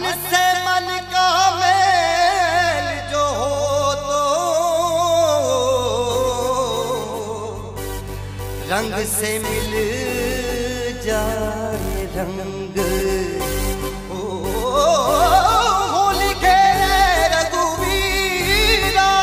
से मन का मेल जो हो तो रंग से मिल जाए रंग। होली खेले रघुवीरा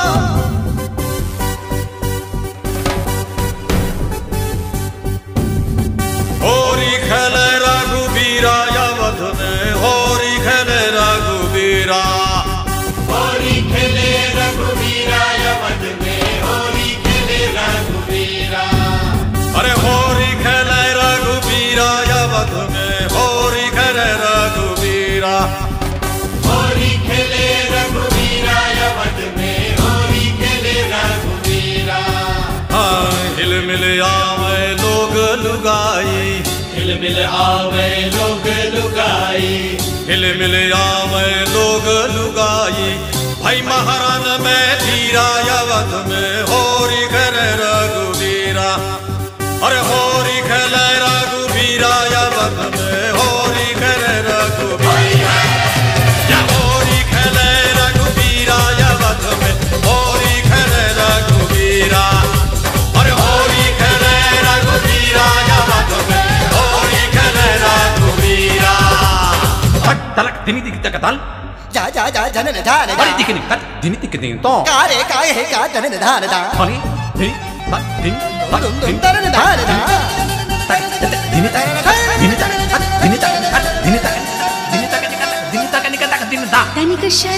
होरी खेले रघुवीरा अवध में होरी खेले रघुवीरा। होली खेले रघुवीरा अवध में होली खेले रघुवीरा। अरे होरी खेले रघुवीरा अवध में होरी खेले रघुवीरा। होली खेले रघुवीरा अवध में होली खेले रघुवीरा। हाँ हिल मिल आवे लोग लुगाई, हिल मिल आवे लोग लुगाई, हिल मिल आवे लोग लुगाई। भाई महारान में धीरा अवध में होरी खेले रघुवीरा। अरे होरी खेले रघुवीरा अवध में होरी खेले रघुवीरा। या होरी खेले रघुवीरा अवध में होरी खेले रघुवीरा। अरे होरी खेले रघुवीरा अवध में होरी खेले रघुवीरा। हट तलक दिनी दिख तकताल जा जा जा जनन धान अरे दिखने कत दिनी दिख दिन तो कारे काय है का जनन धान दा हनी दिनी तक दिन दुम दुम तरन धान दा दिनी तक दिनी तक दिनी तक दिनी तक दिनी तक दिनी तक दिनी तक दिन दा तनिक